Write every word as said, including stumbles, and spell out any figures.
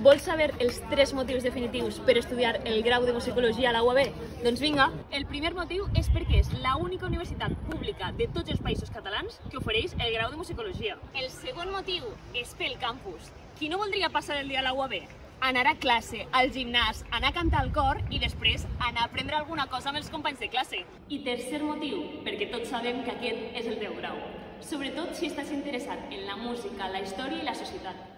Vols saber els tres motius definitius per estudiar el grau de musicologia a la U A B? Doncs vinga! El primer motiu és perquè és l'única universitat pública de tots els països catalans que ofereix el grau de musicologia. El segon motiu és pel campus. Qui no voldria passar el dia a la U A B? Anar a classe, al gimnàs, anar a cantar al cor i després anar a aprendre alguna cosa amb els companys de classe. I tercer motiu, perquè tots sabem que aquest és el teu grau. Sobretot si estàs interessat en la música, la història i la societat.